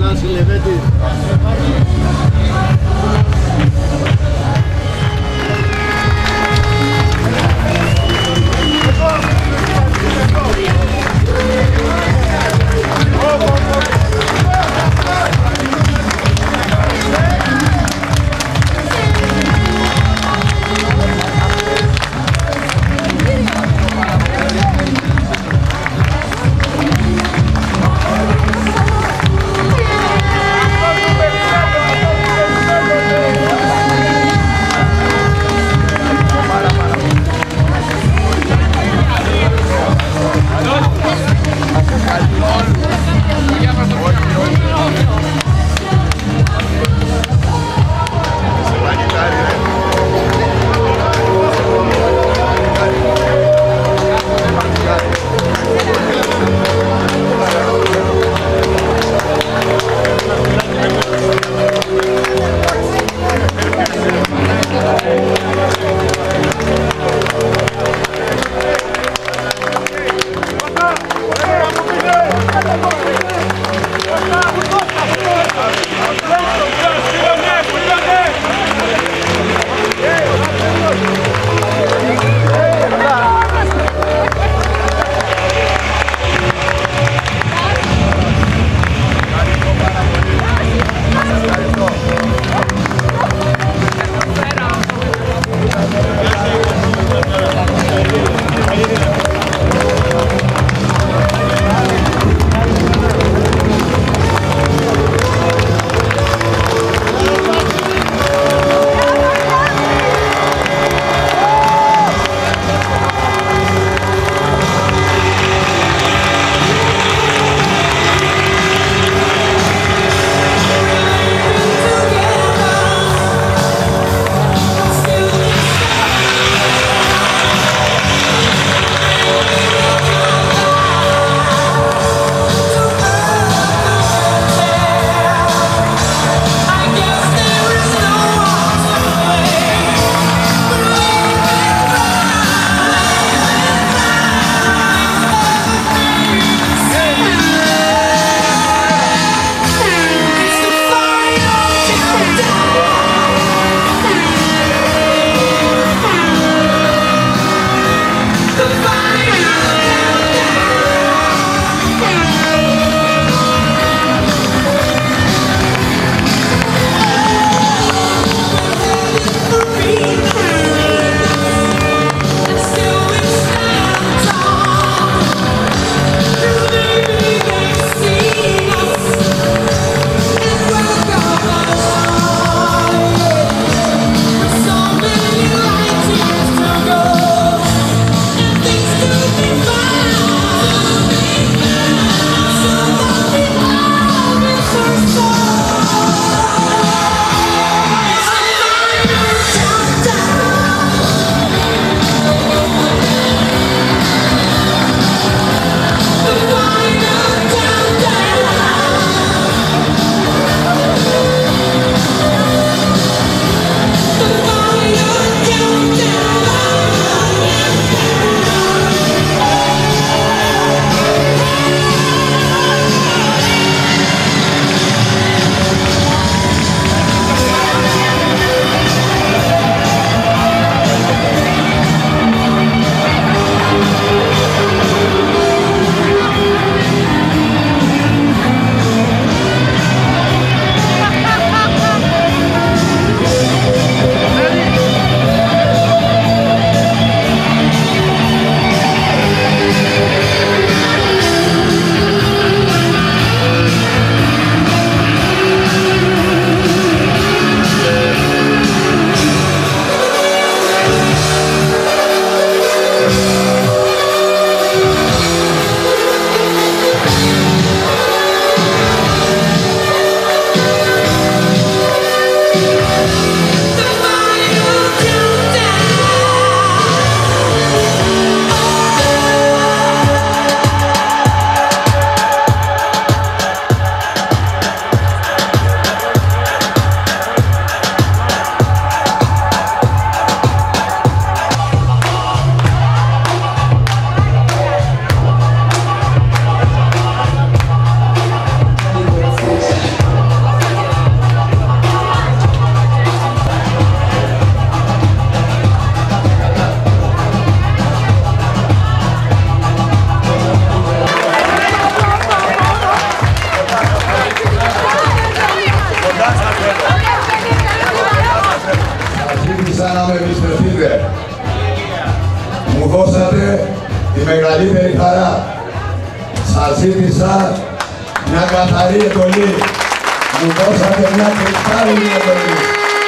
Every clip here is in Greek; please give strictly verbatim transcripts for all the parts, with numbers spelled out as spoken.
Θανάση Λεβέντη. Thank you. μεγαλύτερη χαρά σας ζήτησα μια καθαρή εντολή. Μου δώσατε μια κρυστάλλινη εντολή.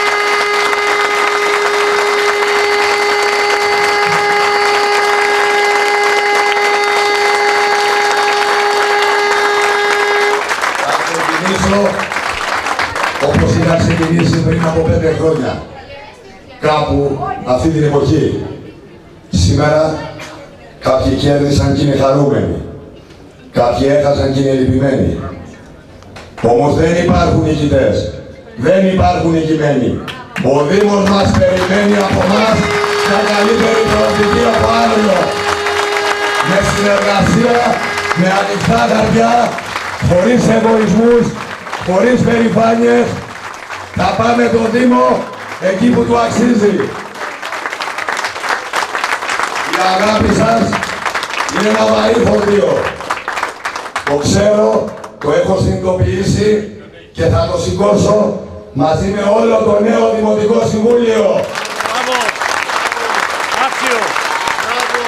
Θα ξεκινήσω όπως είχα ξεκινήσει πριν από πέντε χρόνια. Κάπου αυτή την εποχή. Σήμερα κάποιοι κέρδισαν και είναι χαρούμενοι. Κάποιοι έχασαν και είναι λυπημένοι. Όμως δεν υπάρχουν νικητές. Δεν υπάρχουν νικημένοι. Ο Δήμος μας περιμένει από μας μια καλύτερη προοπτική από άλλο. Με συνεργασία, με ανοιχτά χαρτιά, χωρίς εγωισμούς, χωρίς περηφάνειες, θα πάμε τον Δήμο εκεί που του αξίζει. Η αγάπη σας είναι ένα βαρύ φορτίο. Το ξέρω, το έχω συνειδητοποιήσει και θα το σηκώσω μαζί με όλο το νέο Δημοτικό Συμβούλιο. Μπράβο! Άξιο! Μπράβο!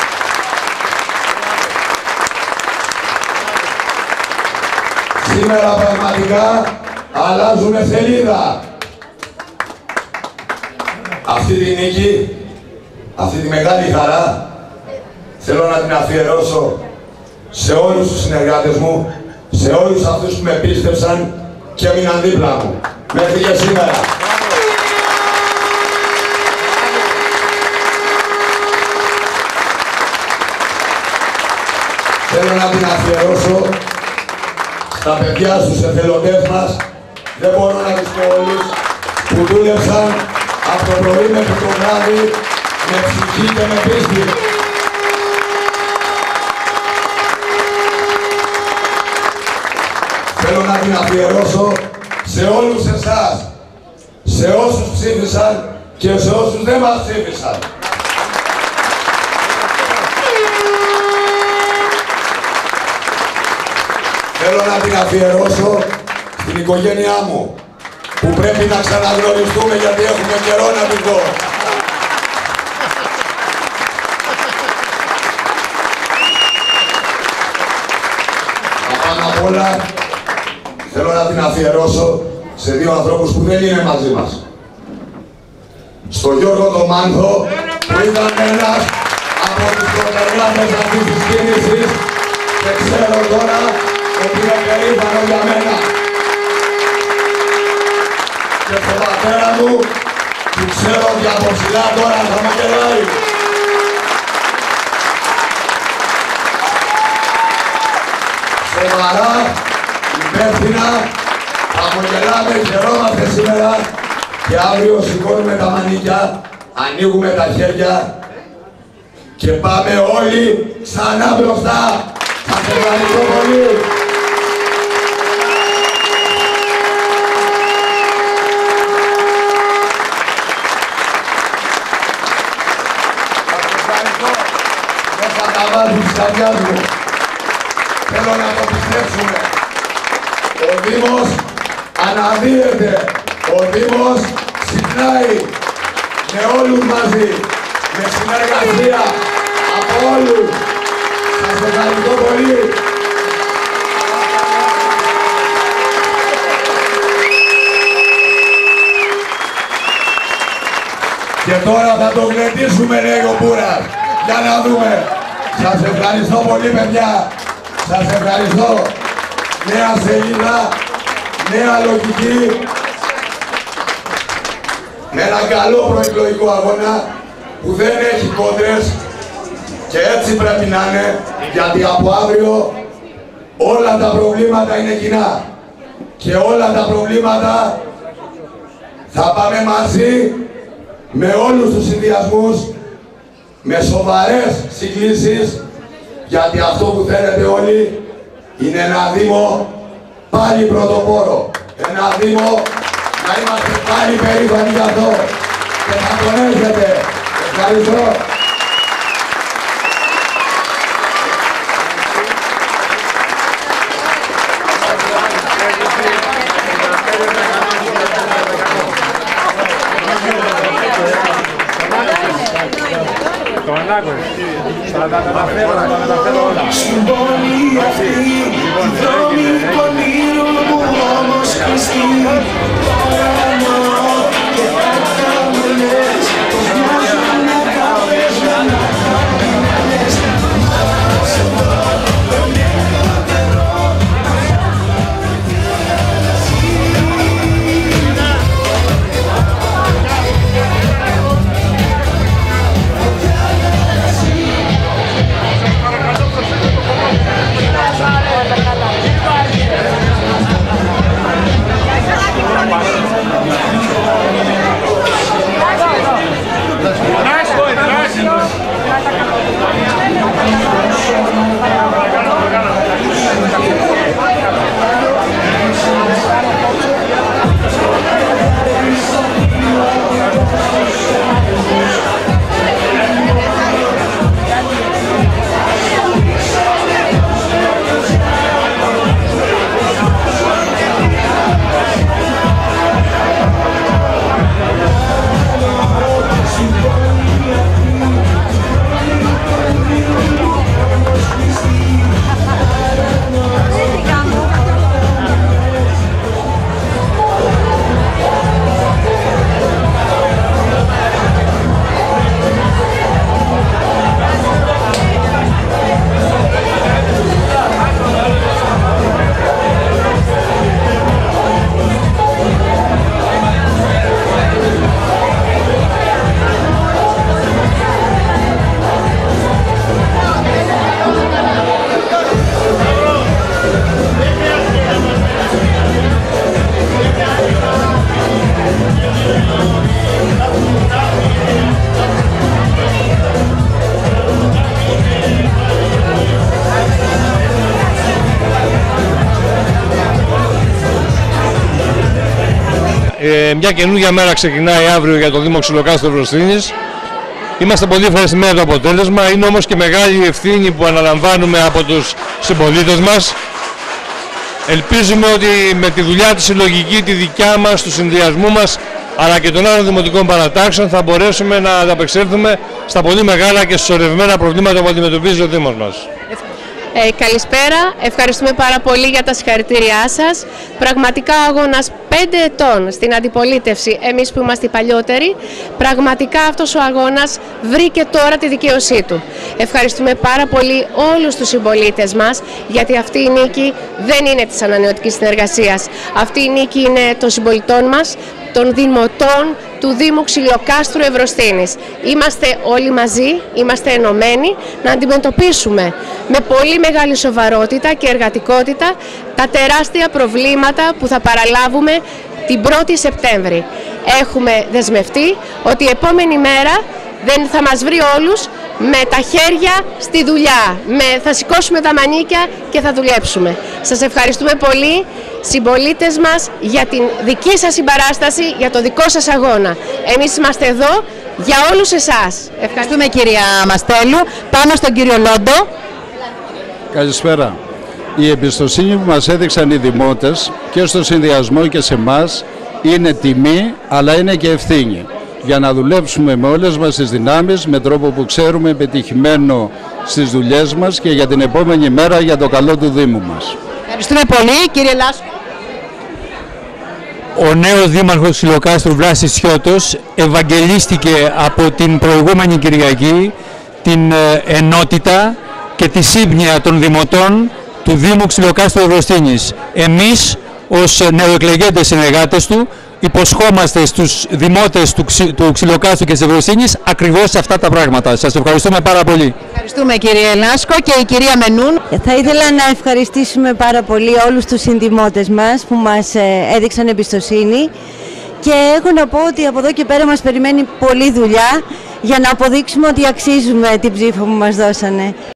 Σήμερα πραγματικά αλλάζουμε σελίδα. Αυτή τη νίκη, αυτή τη μεγάλη χαρά, θέλω να την αφιερώσω σε όλους τους συνεργάτες μου, σε όλους αυτούς που με πίστεψαν και έμειναν δίπλα μου, μέχρι και σήμερα. Θέλω να την αφιερώσω στα παιδιά, στους εθελοντές μας, δεν μπορώ να τους πω όλους, που δούλεψαν από το πρωί μέχρι το βράδυ με ψυχή και με πίστη. Θέλω να την αφιερώσω σε όλους εσάς, σε όσους ψήφισαν και σε όσους δεν μας ψήφισαν. Θέλω να την αφιερώσω στην οικογένειά μου, που πρέπει να ξαναγνωριστούμε γιατί έχουμε καιρό να την δω. Πάνω απ' όλα, θέλω να την αφιερώσω σε δύο ανθρώπους που δεν είναι μαζί μας. Στο Γιώργο τον Μάνθο, που ήταν ένας από τους πρωτεργάτες αυτής της κίνησης και ξέρω τώρα ότι είναι περήφανο για μένα. Και στον πατέρα μου, που ξέρω ότι από ψηλά τώρα θα με γελάει. Σοβαρά, υπεύθυνα, χαμογελάμε, χαιρόμαστε σήμερα και αύριο σηκώνουμε τα μανίκια, ανοίγουμε τα χέρια και πάμε όλοι ξανά μπροστά. Σας ευχαριστώ πολύ. Μέσα τα βάθη της καρδιάς μου. Θέλω να το πιστέψουμε. Ο Δήμος αναδύεται. Ο Δήμος συχνάει με όλους μαζί. Με συνεργασία από όλους. Σας ευχαριστώ πολύ. Και τώρα θα το γλεντήσουμε, λέει ο Μπούρας. Για να δούμε. Σας ευχαριστώ πολύ, παιδιά. Σας ευχαριστώ. Νέα σελίδα, νέα λογική. Με ένα καλό προεκλογικό αγώνα που δεν έχει κόντρες και έτσι πρέπει να είναι, γιατί από αύριο όλα τα προβλήματα είναι κοινά και όλα τα προβλήματα θα πάμε μαζί με όλους τους συνδυασμούς, με σοβαρές συγκλήσεις, γιατί αυτό που θέλετε όλοι είναι ένα Δήμο πάλι πρωτοπόρο. Ένα Δήμο να είμαστε πάλι περήφανοι για αυτό και θα τον έχετε. Ευχαριστώ. Το ανάκουγε. Θα τα μεταφέρω, θα τα μεταφέρω όλα. Στην πόλη αυτή, οι δρόμοι πονήρουν μου όμως Χριστί. Παρανοώ και τα καμπονές, πως μοιάζουν να καπέζουν να καμπονές. Ε, μια καινούργια μέρα ξεκινάει αύριο για το Δήμο Ξυλοκάστρου Ευρωστήνης. Είμαστε πολύ ευχαριστημένοι με το αποτέλεσμα. Είναι όμως και μεγάλη ευθύνη που αναλαμβάνουμε από τους συμπολίτες μας. Ελπίζουμε ότι με τη δουλειά τη συλλογική, τη δικιά μας, του συνδυασμού μας, αλλά και των άλλων δημοτικών παρατάξεων, θα μπορέσουμε να ανταπεξέλθουμε στα πολύ μεγάλα και συσσωρευμένα προβλήματα που αντιμετωπίζει ο Δήμος μας. Ε, καλησπέρα, ευχαριστούμε πάρα πολύ για τα συγχαρητήριά σας. Πραγματικά ο αγώνας πέντε ετών στην αντιπολίτευση, εμείς που είμαστε οι παλιότεροι, πραγματικά αυτός ο αγώνας βρήκε τώρα τη δικαίωσή του. Ευχαριστούμε πάρα πολύ όλους τους συμπολίτες μας, γιατί αυτή η νίκη δεν είναι της ανανεωτικής συνεργασίας. Αυτή η νίκη είναι των συμπολιτών μας, των δημοτών του Δήμου Ξυλοκάστρου Ευρωστήνης. Είμαστε όλοι μαζί, είμαστε ενωμένοι να αντιμετωπίσουμε με πολύ μεγάλη σοβαρότητα και εργατικότητα τα τεράστια προβλήματα που θα παραλάβουμε την πρώτη Σεπτέμβρη. Έχουμε δεσμευτεί ότι η επόμενη μέρα δεν θα μας βρει όλους με τα χέρια στη δουλειά. Με, θα σηκώσουμε τα μανίκια και θα δουλέψουμε. Σας ευχαριστούμε πολύ, συμπολίτες μας, για την δική σας συμπαράσταση, για το δικό σας αγώνα. Εμείς είμαστε εδώ για όλους εσάς. Ευχαριστούμε κυρία Μαστέλου. Πάμε στον κύριο Λόντο. Καλησπέρα. Η εμπιστοσύνη που μας έδειξαν οι δημότες και στο συνδυασμό και σε εμάς είναι τιμή, αλλά είναι και ευθύνη. Για να δουλέψουμε με όλες μας τις δυνάμεις, με τρόπο που ξέρουμε, πετυχημένο στις δουλειές μας και για την επόμενη μέρα για το καλό του Δήμου μας. Ευχαριστούμε πολύ. Κύριε Λάσκο. Ο νέος δήμαρχος Ξυλοκάστρου Βλάσης Σιώτος ευαγγελίστηκε από την προηγούμενη Κυριακή την ενότητα και τη σύμπνοια των δημοτών του Δήμου Ξυλοκάστρου Ευρωστήνης. Εμείς ως νεοεκλεγέντες συνεργάτες του υποσχόμαστε στους δημότες του, ξυ, του Ξυλοκάστρου και της Ευρωστήνης ακριβώς αυτά τα πράγματα. Σας ευχαριστούμε πάρα πολύ. Ευχαριστούμε κύριε Λάσκο. Και η κυρία Μενούν. Θα ήθελα να ευχαριστήσουμε πάρα πολύ όλους τους συνδημότες μας που μας έδειξαν εμπιστοσύνη και έχω να πω ότι από εδώ και πέρα μας περιμένει πολλή δουλειά για να αποδείξουμε ότι αξίζουμε την ψήφο που μας δώσανε.